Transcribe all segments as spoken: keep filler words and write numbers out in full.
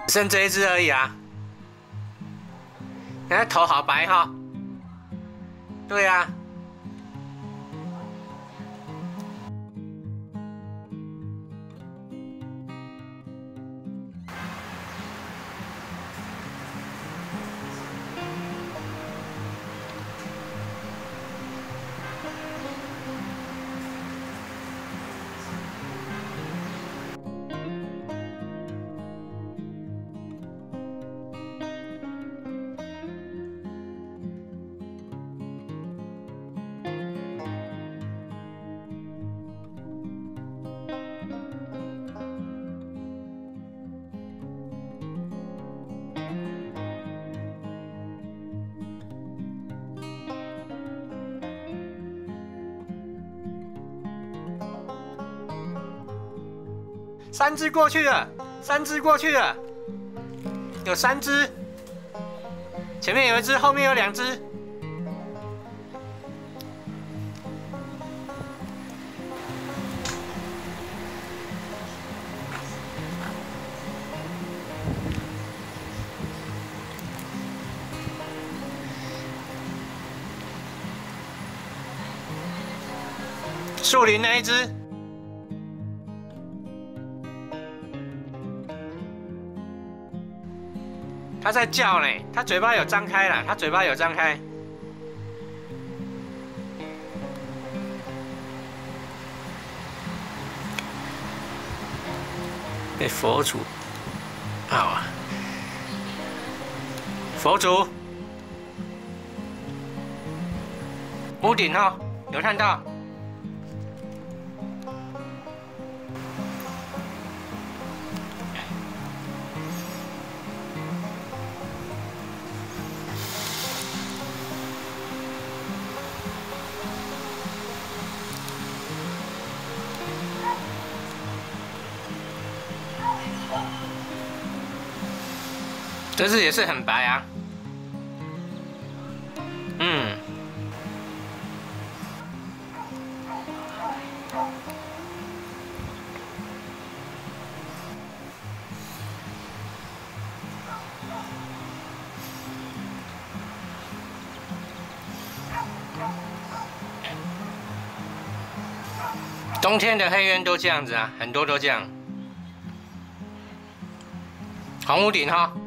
剩这一只而已啊。你看头好白哈、哦。对啊。三只过去了，三只过去了，有三只，前面有一只，后面有两只。树林那一只。 它在叫呢，它嘴巴有张开了，它嘴巴有张开。被佛祖好啊，佛祖屋顶哈、哦，有看到。 这只也是很白啊，嗯，冬天的黑鸢都这样子啊，很多都这样，红屋顶哈。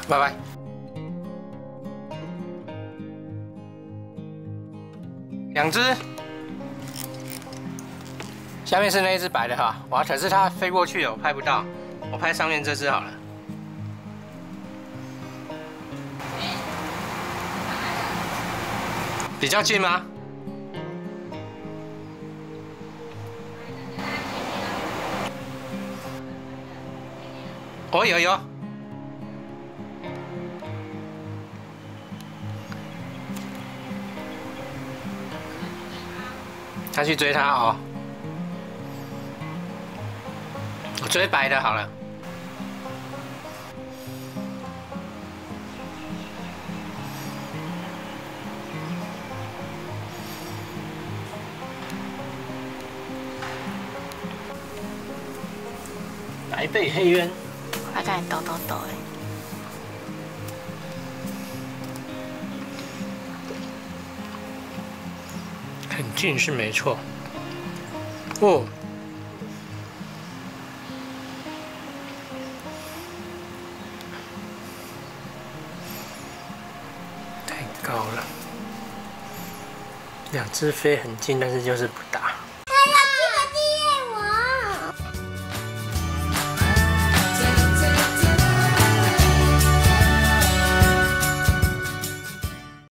拜拜。两只，下面是那一只白的哈，哇，可是它飞过去了，我拍不到，我拍上面这只好了。比较近吗？哦，有有。 他去追他哦，我追白的好了。白背黑鸢， 快看抖抖抖哎！ 很近是没错。哦，太高了，两只飞很近，但是就是不到。